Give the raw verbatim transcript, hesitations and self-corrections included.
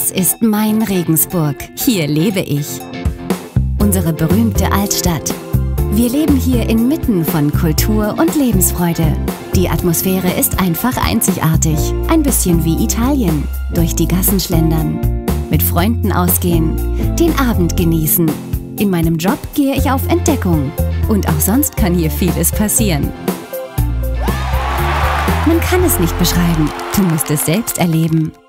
Das ist mein Regensburg. Hier lebe ich. Unsere berühmte Altstadt. Wir leben hier inmitten von Kultur und Lebensfreude. Die Atmosphäre ist einfach einzigartig. Ein bisschen wie Italien. Durch die Gassen schlendern, mit Freunden ausgehen, den Abend genießen. In meinem Job gehe ich auf Entdeckung. Und auch sonst kann hier vieles passieren. Man kann es nicht beschreiben. Du musst es selbst erleben.